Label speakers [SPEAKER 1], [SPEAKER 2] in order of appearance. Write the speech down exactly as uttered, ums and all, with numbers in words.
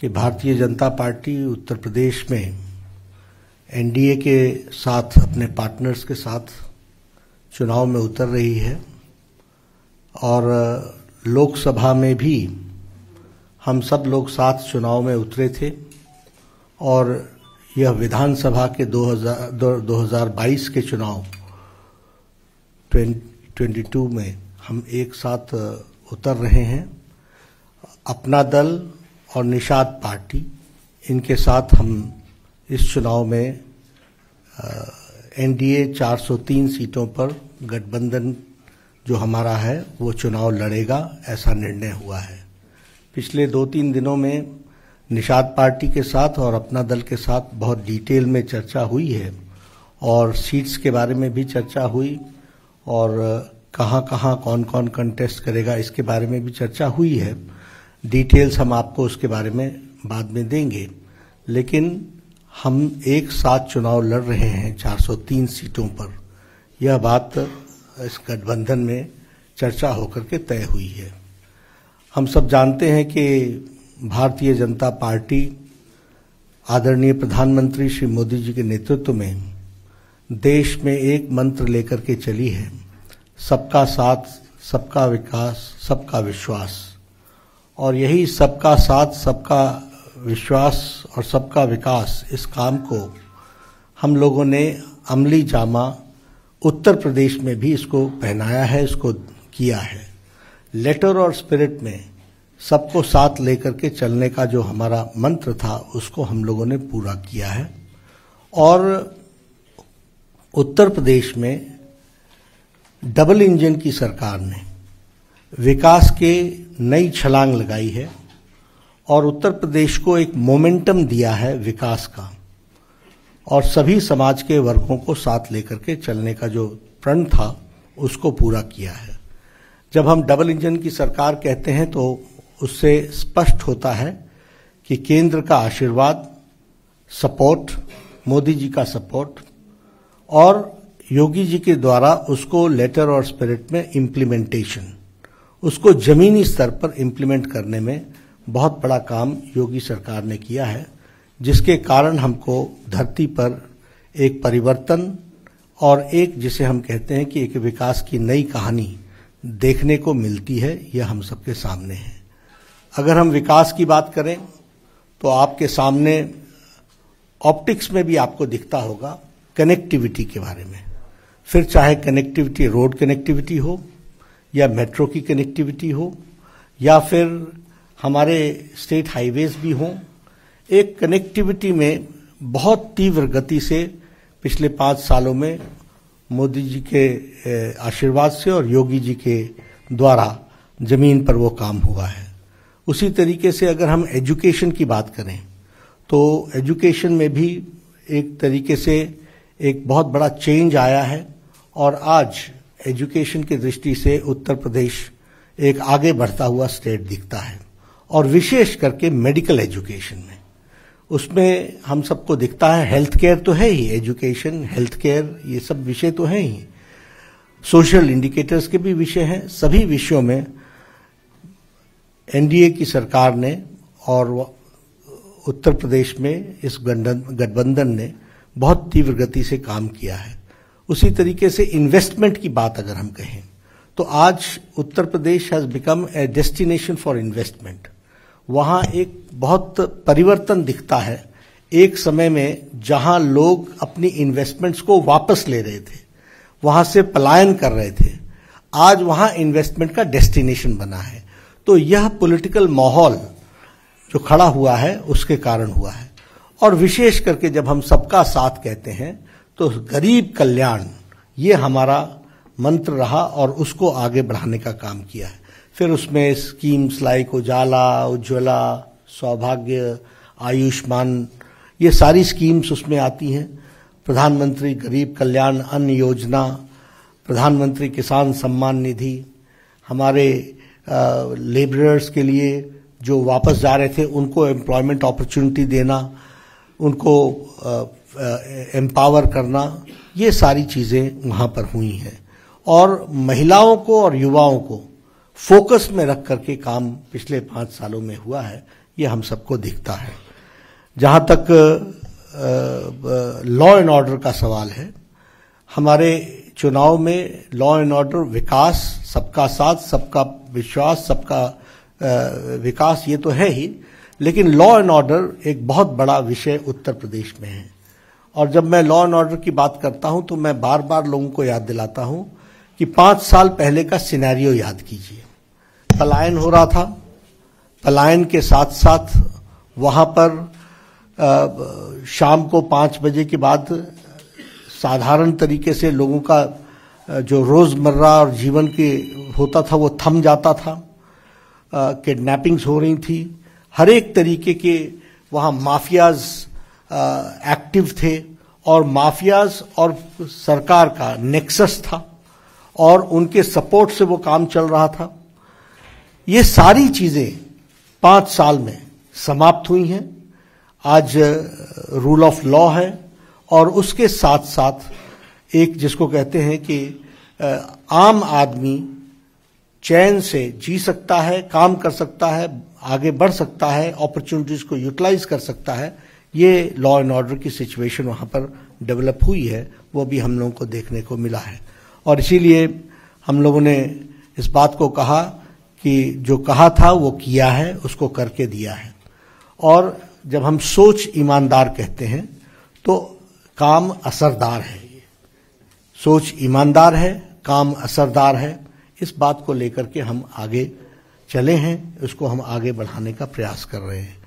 [SPEAKER 1] कि भारतीय जनता पार्टी उत्तर प्रदेश में एनडीए के साथ, अपने पार्टनर्स के साथ चुनाव में उतर रही है और लोकसभा में भी हम सब लोग साथ चुनाव में उतरे थे और यह विधानसभा के दो हज़ार बाईस के चुनाव बाईस में हम एक साथ उतर रहे हैं। अपना दल और निषाद पार्टी, इनके साथ हम इस चुनाव में एनडीए चार सौ तीन सीटों पर गठबंधन जो हमारा है वो चुनाव लड़ेगा, ऐसा निर्णय हुआ है। पिछले दो तीन दिनों में निषाद पार्टी के साथ और अपना दल के साथ बहुत डिटेल में चर्चा हुई है और सीट्स के बारे में भी चर्चा हुई और कहाँ कहाँ कौन कौन कंटेस्ट करेगा इसके बारे में भी चर्चा हुई है। डिटेल्स हम आपको उसके बारे में बाद में देंगे, लेकिन हम एक साथ चुनाव लड़ रहे हैं चार सौ तीन सीटों पर। यह बात इस गठबंधन में चर्चा होकर के तय हुई है। हम सब जानते हैं कि भारतीय जनता पार्टी आदरणीय प्रधानमंत्री श्री मोदी जी के नेतृत्व में देश में एक मंत्र लेकर के चली है, सबका साथ, सबका विकास, सबका विश्वास। और यही सबका साथ, सबका विश्वास और सबका विकास, इस काम को हम लोगों ने अमली जामा उत्तर प्रदेश में भी इसको पहनाया है, इसको किया है। लेटर और स्पिरिट में सबको साथ लेकर के चलने का जो हमारा मंत्र था उसको हम लोगों ने पूरा किया है। और उत्तर प्रदेश में डबल इंजन की सरकार ने विकास के नई छलांग लगाई है और उत्तर प्रदेश को एक मोमेंटम दिया है विकास का, और सभी समाज के वर्गों को साथ लेकर के चलने का जो प्रण था उसको पूरा किया है। जब हम डबल इंजन की सरकार कहते हैं तो उससे स्पष्ट होता है कि केंद्र का आशीर्वाद, सपोर्ट, मोदी जी का सपोर्ट और योगी जी के द्वारा उसको लेटर और स्पिरिट में इम्प्लीमेंटेशन, उसको जमीनी स्तर पर इम्प्लीमेंट करने में बहुत बड़ा काम योगी सरकार ने किया है, जिसके कारण हमको धरती पर एक परिवर्तन और एक, जिसे हम कहते हैं कि एक विकास की नई कहानी देखने को मिलती है। यह हम सबके सामने है। अगर हम विकास की बात करें तो आपके सामने ऑप्टिक्स में भी आपको दिखता होगा कनेक्टिविटी के बारे में। फिर चाहे कनेक्टिविटी रोड कनेक्टिविटी हो या मेट्रो की कनेक्टिविटी हो या फिर हमारे स्टेट हाईवेज भी हों, एक कनेक्टिविटी में बहुत तीव्र गति से पिछले पाँच सालों में मोदी जी के आशीर्वाद से और योगी जी के द्वारा जमीन पर वो काम हुआ है। उसी तरीके से अगर हम एजुकेशन की बात करें तो एजुकेशन में भी एक तरीके से एक बहुत बड़ा चेंज आया है और आज एजुकेशन की दृष्टि से उत्तर प्रदेश एक आगे बढ़ता हुआ स्टेट दिखता है। और विशेष करके मेडिकल एजुकेशन में, उसमें हम सबको दिखता है, हेल्थ केयर तो है ही, एजुकेशन, हेल्थ केयर, ये सब विषय तो हैं ही, सोशल इंडिकेटर्स के भी विषय हैं। सभी विषयों में एनडीए की सरकार ने और उत्तर प्रदेश में इस गठबंधन ने बहुत तीव्र गति से काम किया है। उसी तरीके से इन्वेस्टमेंट की बात अगर हम कहें तो आज Uttar Pradesh has become a destination for investment. वहां एक बहुत परिवर्तन दिखता है। एक समय में जहां लोग अपनी इन्वेस्टमेंट्स को वापस ले रहे थे, वहां से पलायन कर रहे थे, आज वहां इन्वेस्टमेंट का डेस्टिनेशन बना है। तो यह पॉलिटिकल माहौल जो खड़ा हुआ है उसके कारण हुआ है। और विशेष करके जब हम सबका साथ कहते हैं तो गरीब कल्याण, ये हमारा मंत्र रहा और उसको आगे बढ़ाने का काम किया है। फिर उसमें स्कीम्स लाइक उजाला, उज्ज्वला, सौभाग्य, आयुष्मान, ये सारी स्कीम्स उसमें आती हैं। प्रधानमंत्री गरीब कल्याण अन्न योजना, प्रधानमंत्री किसान सम्मान निधि, हमारे लेबरर्स के लिए जो वापस जा रहे थे उनको एम्प्लॉयमेंट अपॉर्चुनिटी देना, उनको एम्पावर करना, ये सारी चीजें वहां पर हुई हैं। और महिलाओं को और युवाओं को फोकस में रख करके काम पिछले पांच सालों में हुआ है, ये हम सबको दिखता है। जहां तक लॉ एंड ऑर्डर का सवाल है, हमारे चुनाव में लॉ एंड ऑर्डर, विकास, सबका साथ, सबका विश्वास, सबका विकास, ये तो है ही, लेकिन लॉ एंड ऑर्डर एक बहुत बड़ा विषय उत्तर प्रदेश में है। और जब मैं लॉ एंड ऑर्डर की बात करता हूं तो मैं बार बार लोगों को याद दिलाता हूं कि पांच साल पहले का सिनेरियो याद कीजिए। पलायन हो रहा था, पलायन के साथ साथ वहां पर आ, शाम को पांच बजे के बाद साधारण तरीके से लोगों का जो रोजमर्रा और जीवन के होता था वो थम जाता था। किडनैपिंग्स हो रही थी, हर एक तरीके के वहां माफियाज एक्टिव थे और माफियाज और सरकार का नेक्सस था और उनके सपोर्ट से वो काम चल रहा था। ये सारी चीजें पांच साल में समाप्त हुई हैं। आज रूल ऑफ लॉ है और उसके साथ साथ एक जिसको कहते हैं कि आम आदमी चैन से जी सकता है, काम कर सकता है, आगे बढ़ सकता है, अपॉर्चुनिटीज को यूटिलाइज कर सकता है। ये लॉ एंड ऑर्डर की सिचुएशन वहां पर डेवलप हुई है, वो भी हम लोगों को देखने को मिला है। और इसीलिए हम लोगों ने इस बात को कहा कि जो कहा था वो किया है, उसको करके दिया है। और जब हम सोच ईमानदार कहते हैं तो काम असरदार है। सोच ईमानदार है, काम असरदार है। इस बात को लेकर के हम आगे चले हैं, उसको हम आगे बढ़ाने का प्रयास कर रहे हैं।